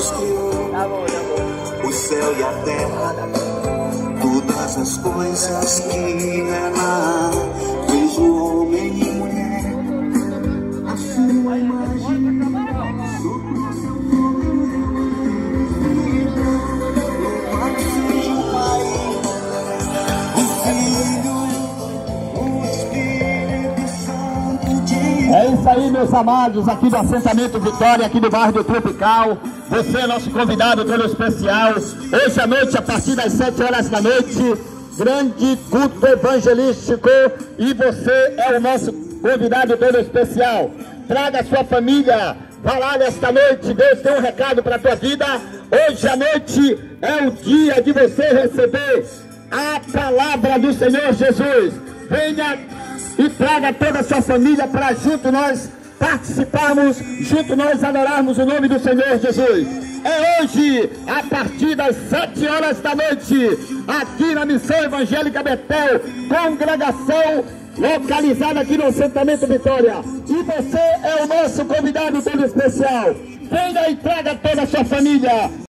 Deus criou o céu e a terra, todas as coisas que nela fez o homem e mulher, a sua imagem. É isso aí, meus amados, aqui do Assentamento Vitória, aqui do bairro do Tropical. Você é nosso convidado todo especial. Hoje à noite, a partir das 7 horas da noite, grande culto evangelístico. E você é o nosso convidado todo especial. Traga a sua família. Vá lá nesta noite, Deus tem um recado para a tua vida. Hoje à noite é o dia de você receber a palavra do Senhor Jesus. Venha e traga toda a sua família para junto nós participarmos, junto nós adorarmos o nome do Senhor Jesus. É hoje, a partir das 7 horas da noite, aqui na Missão Evangélica Betel, congregação localizada aqui no Assentamento Vitória. E você é o nosso convidado todo especial. Venha e traga toda a sua família.